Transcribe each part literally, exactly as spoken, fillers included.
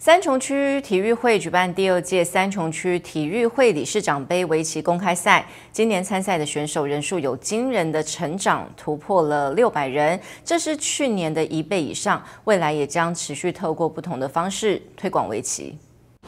三重区体育会举办第二届三重区体育会理事长杯围棋公开赛，今年参赛的选手人数有惊人的成长，突破了六百人，这是去年的一倍以上。未来也将持续透过不同的方式推广围棋。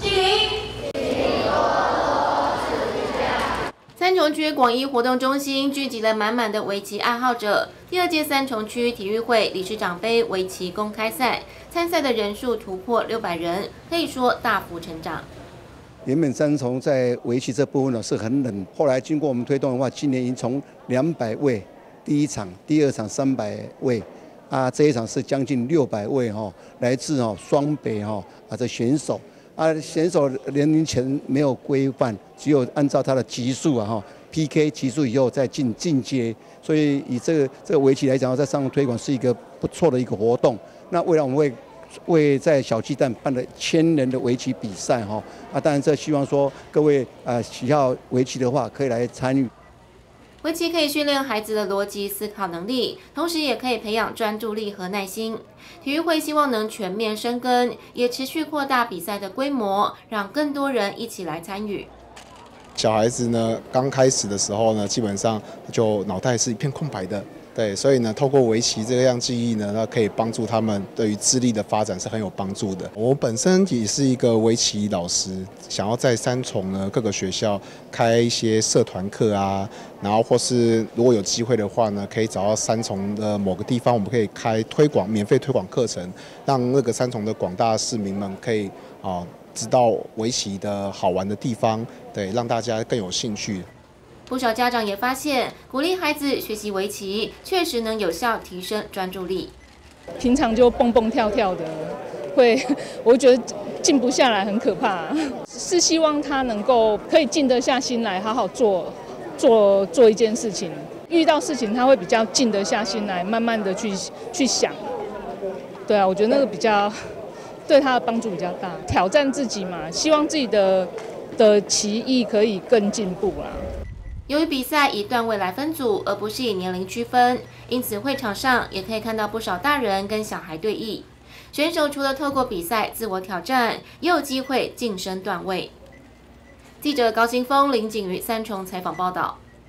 三重区广义活动中心聚集了满满的围棋爱好者。第二届三重区体育会理事长杯围棋公开赛，参赛的人数突破六百人，可以说大幅成长。 原本三重在围棋这部分呢是很冷，后来经过我们推动的话，今年已经从两百位，第一场、第二场三百位，啊，这一场是将近六百位哈，来自哈双北哈啊的选手。啊，选手年龄前没有规范，只有按照他的级数啊哈 P K 级数以后再进进阶，所以以这个这个围棋来讲，在上重推广是一个不错的一个活动。那未来我们会为在小鸡蛋办了千人的围棋比赛哈，啊，当然这希望说各位啊喜好围棋的话可以来参与。 围棋可以训练孩子的逻辑思考能力，同时也可以培养专注力和耐心。体育会希望能全面深耕，也持续扩大比赛的规模，让更多人一起来参与。 小孩子呢，刚开始的时候呢，基本上就脑袋是一片空白的。对，所以呢，透过围棋这个样记忆呢，那可以帮助他们对于智力的发展是很有帮助的。我本身也是一个围棋老师，想要在三重呢各个学校开一些社团课啊，然后或是如果有机会的话呢，可以找到三重的某个地方，我们可以开推广免费推广课程，让那个三重的广大市民们可以啊知道围棋的好玩的地方，对，让大家更有兴趣。 不少家长也发现，鼓励孩子学习围棋，确实能有效提升专注力。 平常就蹦蹦跳跳的，会我觉得静不下来，很可怕。是希望他能够可以静得下心来，好好做做做一件事情。遇到事情他会比较静得下心来，慢慢的去去想。对啊，我觉得那个比较对他的帮助比较大。挑战自己嘛，希望自己的的棋艺可以更进步啦。 由于比赛以段位来分组，而不是以年龄区分，因此会场上也可以看到不少大人跟小孩对弈。选手除了透过比赛自我挑战，也有机会晋升段位。记者高新峰、林景瑜三重采访报道。